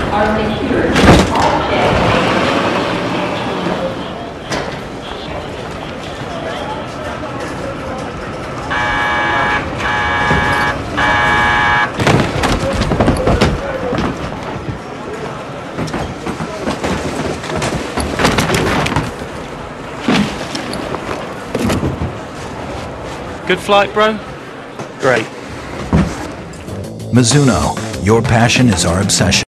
are secured all day. Good flight, bro? Great. Mizuno, your passion is our obsession.